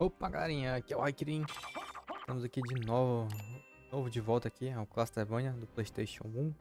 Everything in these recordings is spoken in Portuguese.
Opa, galerinha, aqui é o Raikirin. Estamos aqui de novo de volta aqui ao Castlevania do PlayStation 1.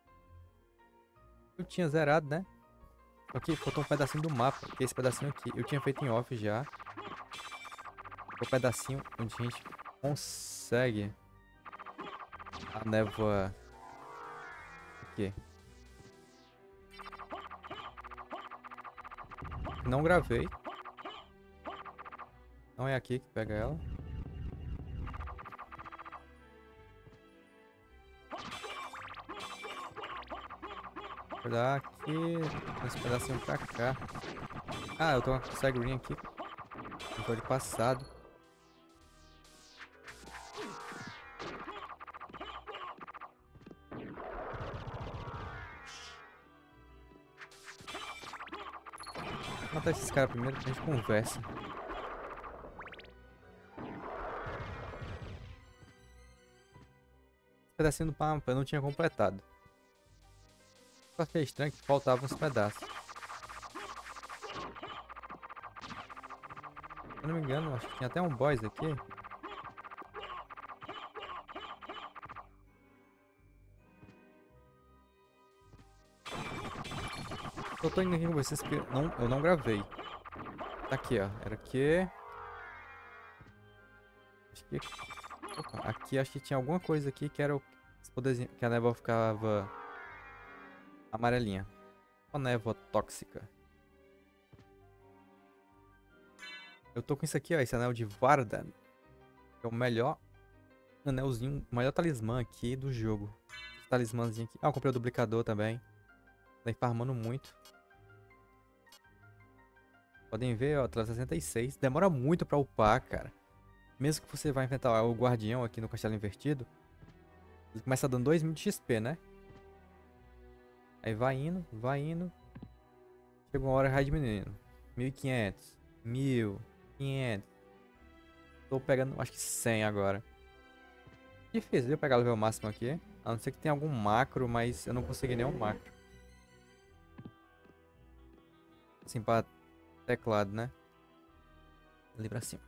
Eu tinha zerado, né? Só que faltou um pedacinho do mapa, que é esse pedacinho aqui. Eu tinha feito em off já. É o pedacinho onde a gente consegue a névoa aqui. Não gravei. Não é aqui que pega ela. Vou dar aqui, esse pedacinho pra cá. Ah, eu tô com a Green aqui. Eu tô de passado. Vou matar esses caras primeiro, que a gente conversa. Esse pedacinho do mapa eu não tinha completado. Só achei estranho que faltavam uns pedaços. Se eu não me engano, acho que tinha até um boss aqui. Eu tô indo aqui com vocês porque eu não gravei. Tá aqui, ó. Era aqui. Acho que... Opa, aqui acho que tinha alguma coisa aqui que era o poderzinho, que a névoa ficava amarelinha. Uma névoa tóxica. Eu tô com isso aqui, ó. Esse anel de Vardan. Que é o melhor anelzinho, o melhor talismã aqui do jogo. Esse talismãzinho aqui. Ah, eu comprei o duplicador também. Tá farmando muito. Podem ver, ó, 366. Demora muito pra upar, cara. Mesmo que você vá enfrentar o guardião aqui no castelo invertido, ele começa dando 2000 de XP, né? Aí vai indo, vai indo. Chega uma hora e vai diminuindo. 1500, 1500. Tô pegando, acho que 100 agora. Difícil, eu pegar o level máximo aqui. A não ser que tenha algum macro, mas eu não consegui nenhum macro. Assim, pra teclado, né? Ali pra cima.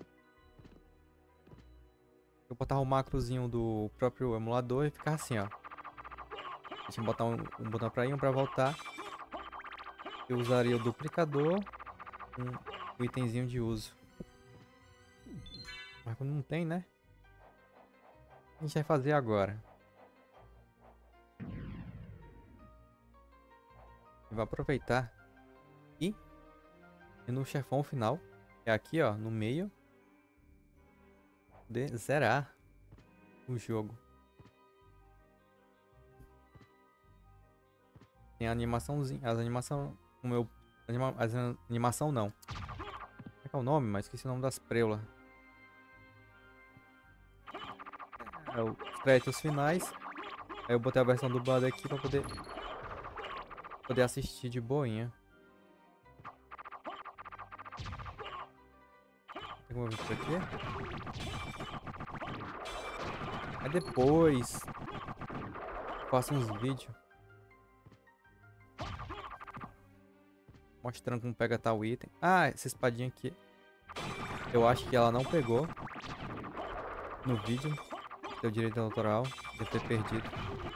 Eu botava o macrozinho do próprio emulador e ficar assim, ó. A gente botar um botão pra ir, um pra voltar. Eu usaria o duplicador, um itemzinho de uso. Mas quando não tem, né? O que a gente vai fazer agora? Vai aproveitar e no chefão final, que é aqui, ó, no meio, de zerar o jogo. Tem a animaçãozinha, as animação, o meu, animação não. Como é que é o nome? Mas esqueci o nome das preulas. É os créditos finais. Aí eu botei a versão dublada aqui pra poder assistir de boinha. Tem como ver isso aqui? Aí depois faço uns vídeos mostrando como pega tal item. Ah, essa espadinha aqui. Eu acho que ela não pegou no vídeo. Deu direito autoral. Deve ter perdido.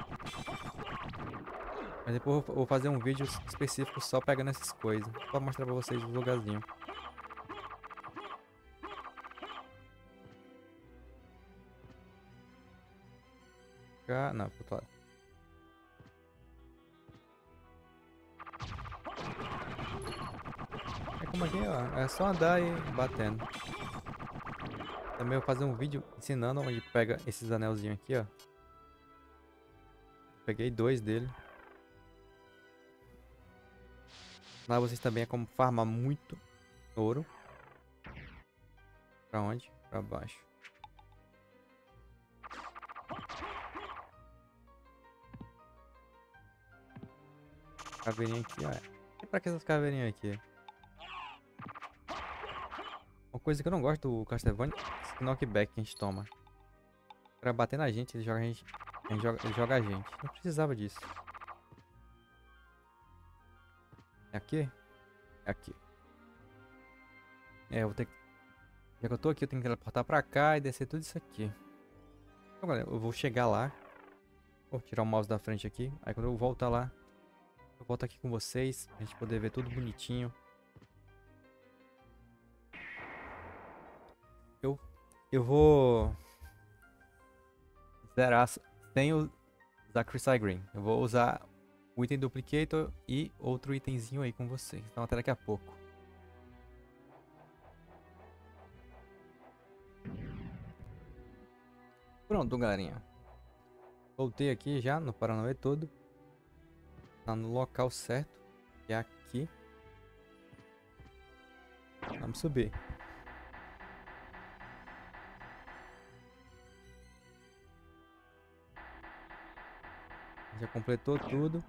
Mas depois eu vou fazer um vídeo específico só pegando essas coisas. Pra mostrar pra vocês o lugarzinho. Cá, não, pro outro lado. É como aqui, ó. É só andar e batendo. Também eu vou fazer um vídeo ensinando onde pega esses anelzinhos aqui, ó. Peguei 2 dele. Lá vocês também é como farmar muito ouro. Pra onde? Pra baixo. Caveirinha aqui, ó. E pra que essas caveirinhas aqui? Uma coisa que eu não gosto do Castlevania é esse knockback que a gente toma. Pra bater na gente, ele joga a gente. Ele joga a gente. Não precisava disso. É aqui? É aqui. É, eu vou ter que Já que eu tô aqui, eu tenho que teleportar pra cá e descer tudo isso aqui. Agora, eu vou chegar lá. Vou tirar o mouse da frente aqui. Aí quando eu voltar lá, eu volto aqui com vocês. Pra gente poder ver tudo bonitinho. Eu vou zerar sem usar Crystal Green. Eu vou usar o item Duplicator e outro itemzinho aí com vocês. Então até daqui a pouco. Pronto, galerinha. Voltei aqui já no Paranauê todo. Tá no local certo. Que é aqui. Vamos subir. Já completou tudo.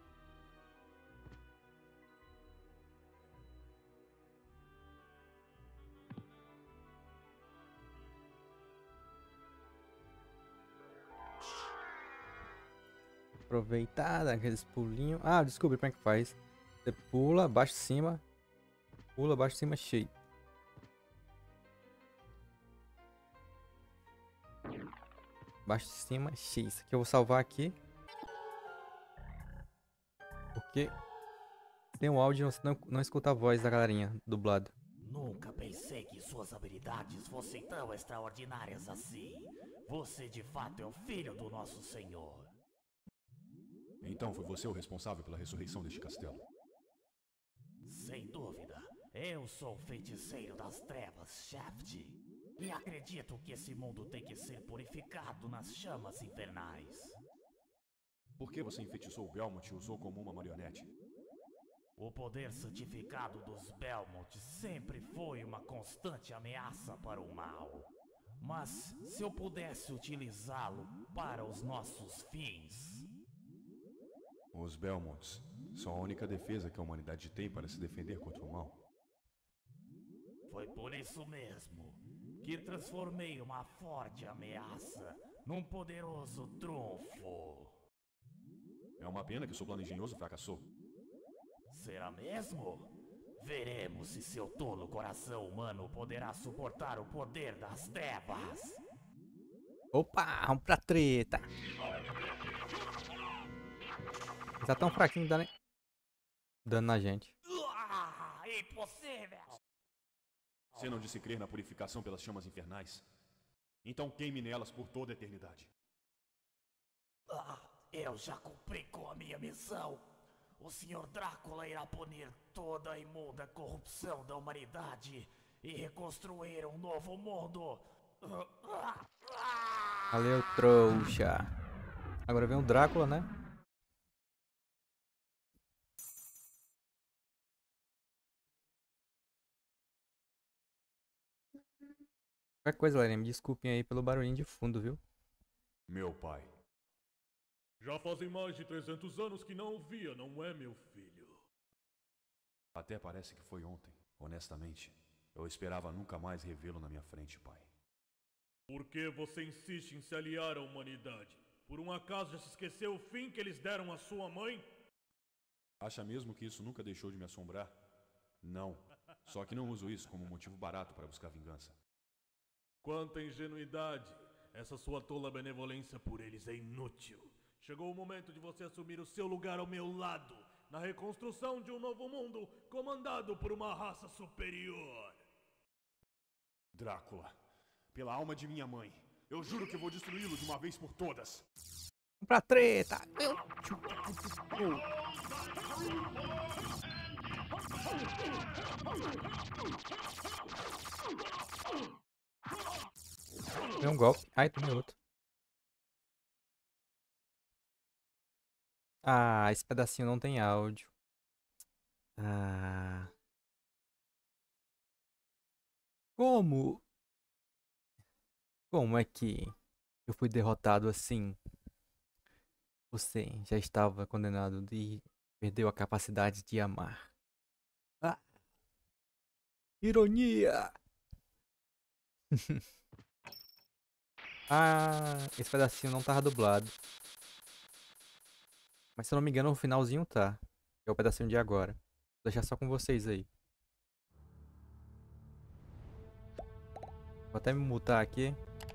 Aproveitar, dar aqueles pulinhos. Ah, descobri como é que faz. Você pula, baixo, cima. Pula, baixo, cima, cheio. Baixo, cima, cheio. Isso aqui eu vou salvar aqui. Porque tem um áudio, você não escuta a voz da galerinha dublado. Nunca pensei que suas habilidades fossem tão extraordinárias assim. Você de fato é o filho do nosso senhor. Então foi você o responsável pela ressurreição deste castelo? Sem dúvida, eu sou o feiticeiro das trevas, Shaft. E acredito que esse mundo tem que ser purificado nas chamas infernais. Por que você enfeitiçou o Belmont e usou como uma marionete? O poder santificado dos Belmont sempre foi uma constante ameaça para o mal. Mas se eu pudesse utilizá-lo para os nossos fins... Os Belmonts são a única defesa que a humanidade tem para se defender contra o mal. Foi por isso mesmo que transformei uma forte ameaça num poderoso trunfo. É uma pena que o seu plano engenhoso fracassou. Será mesmo? Veremos se seu tolo coração humano poderá suportar o poder das trevas. Opa, vamos pra treta. Tá tão fraquinho, dá nem dano na gente. Impossível! Você não disse crer na purificação pelas chamas infernais? Então queime nelas por toda a eternidade. Eu já cumpri com a minha missão. O Sr. Drácula irá punir toda a imunda corrupção da humanidade e reconstruir um novo mundo. Valeu, trouxa. Agora vem o Drácula, né? Qualquer coisa, galera, me desculpem aí pelo barulhinho de fundo, viu? Meu pai. Já fazem mais de 300 anos que não o via, não é, meu filho? Até parece que foi ontem. Honestamente, eu esperava nunca mais revê-lo na minha frente, pai. Por que você insiste em se aliar à humanidade? Por um acaso já se esqueceu o fim que eles deram à sua mãe? Acha mesmo que isso nunca deixou de me assombrar? Não. Só que não uso isso como motivo barato para buscar vingança. Quanta ingenuidade! Essa sua tola benevolência por eles é inútil. Chegou o momento de você assumir o seu lugar ao meu lado, na reconstrução de um novo mundo comandado por uma raça superior. Drácula, pela alma de minha mãe, eu juro que vou destruí-lo de uma vez por todas. Vamos pra treta. Deu um golpe. Ai, tomei outro. Ah, esse pedacinho não tem áudio. Ah. Como? Como é que eu fui derrotado assim? Você já estava condenado e perdeu a capacidade de amar. Ah. Ironia! Ah, esse pedacinho não tava dublado. Mas se eu não me engano, o finalzinho tá. É o pedacinho de agora. Vou deixar só com vocês aí. Vou até me mutar aqui.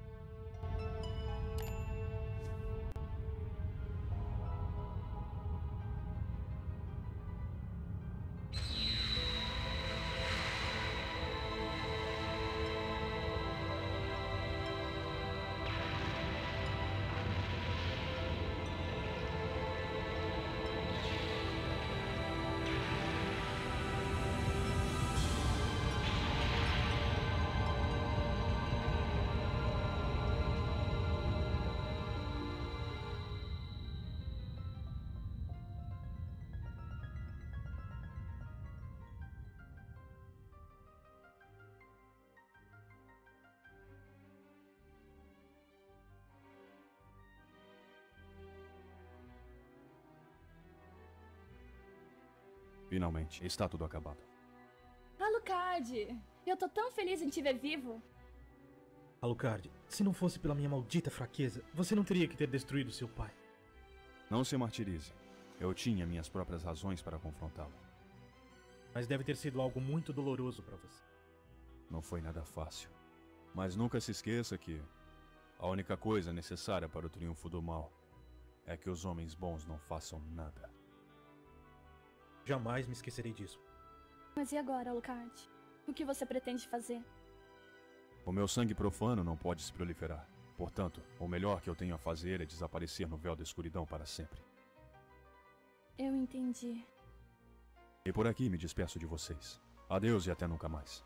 Finalmente, está tudo acabado. Alucard, eu tô tão feliz em te ver vivo. Alucard, se não fosse pela minha maldita fraqueza, você não teria que ter destruído seu pai. Não se martirize. Eu tinha minhas próprias razões para confrontá-lo. Mas deve ter sido algo muito doloroso para você. Não foi nada fácil. Mas nunca se esqueça que a única coisa necessária para o triunfo do mal é que os homens bons não façam nada. Jamais me esquecerei disso. Mas e agora, Alucard? O que você pretende fazer? O meu sangue profano não pode se proliferar. Portanto, o melhor que eu tenho a fazer é desaparecer no véu da escuridão para sempre. Eu entendi. E por aqui me despeço de vocês. Adeus e até nunca mais.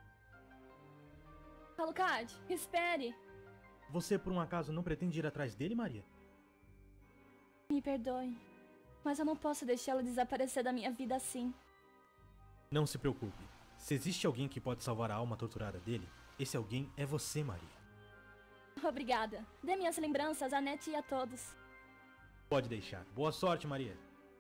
Alucard, espere! Você por um acaso não pretende ir atrás dele, Maria? Me perdoe, mas eu não posso deixá-lo desaparecer da minha vida assim. Não se preocupe. Se existe alguém que pode salvar a alma torturada dele, esse alguém é você, Maria. Obrigada. Dê minhas lembranças a Nete e a todos. Pode deixar. Boa sorte, Maria.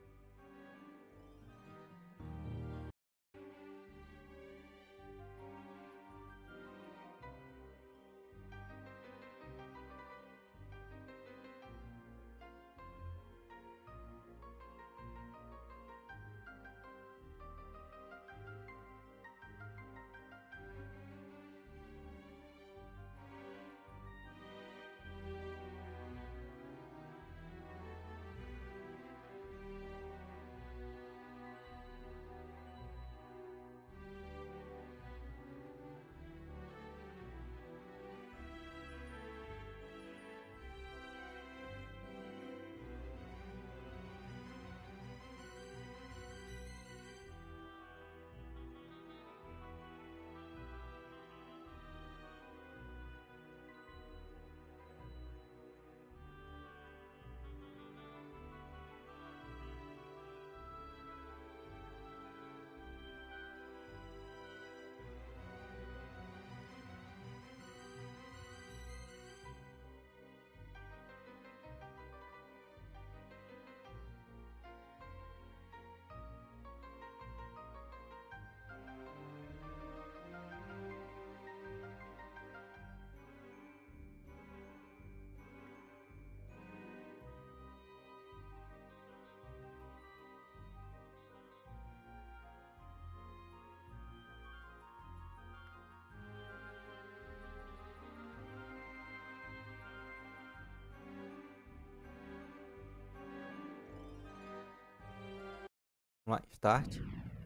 Vamos lá, start.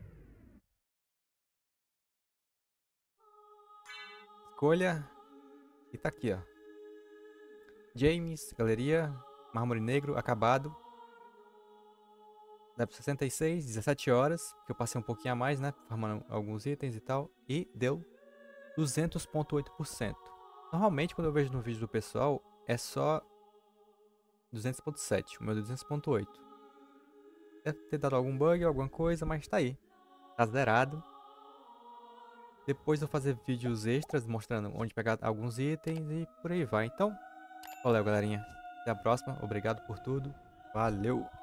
Escolha. E tá aqui, ó. James, galeria, mármore negro, acabado. Dá pra 66, 17 horas. Que eu passei um pouquinho a mais, né? Farmando alguns itens e tal. E deu 200,8%. Normalmente, quando eu vejo no vídeo do pessoal, é só 200,7. O meu deu 200,8. Deve ter dado algum bug, alguma coisa, mas tá aí. Tá zerado. Depois eu vou fazer vídeos extras mostrando onde pegar alguns itens e por aí vai. Então, valeu, galerinha. Até a próxima. Obrigado por tudo. Valeu!